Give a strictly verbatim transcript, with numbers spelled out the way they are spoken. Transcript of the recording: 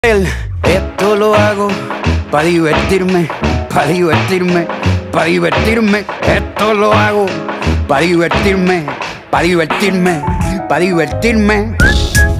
Esto lo hago para divertirme, para divertirme, para divertirme. Esto lo hago para divertirme, para divertirme, para divertirme.